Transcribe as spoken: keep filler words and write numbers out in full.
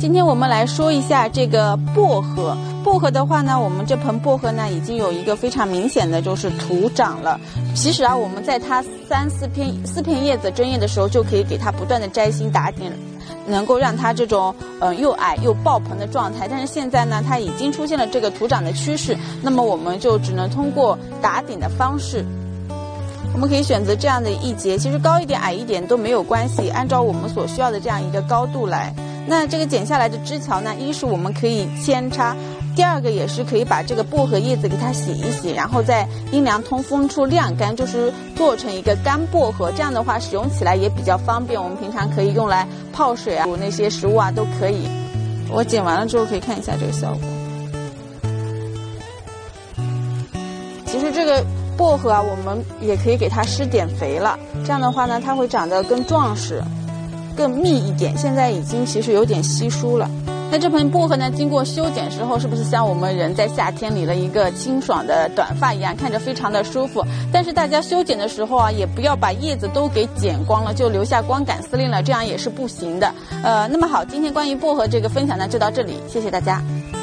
今天我们来说一下这个薄荷。薄荷的话呢，我们这盆薄荷呢已经有一个非常明显的就是徒长了。其实啊，我们在它三四片四片叶子针叶的时候，就可以给它不断的摘心打点，能够让它这种呃又矮又爆棚的状态。但是现在呢，它已经出现了这个徒长的趋势，那么我们就只能通过打顶的方式。我们可以选择这样的一节，其实高一点矮一点都没有关系，按照我们所需要的这样一个高度来。那这个剪下来的枝条呢，一是我们可以扦插，第二个也是可以把这个薄荷叶子给它洗一洗，然后在阴凉通风处晾干，就是做成一个干薄荷。这样的话使用起来也比较方便，我们平常可以用来泡水啊、煮那些食物啊都可以。我剪完了之后可以看一下这个效果。其实这个薄荷啊，我们也可以给它施点肥了，这样的话呢，它会长得更壮实、更密一点。现在已经其实有点稀疏了。那这盆薄荷呢，经过修剪之后，是不是像我们人在夏天理了一个清爽的短发一样，看着非常的舒服？但是大家修剪的时候啊，也不要把叶子都给剪光了，就留下光杆司令了，这样也是不行的。呃，那么好，今天关于薄荷这个分享呢，就到这里，谢谢大家。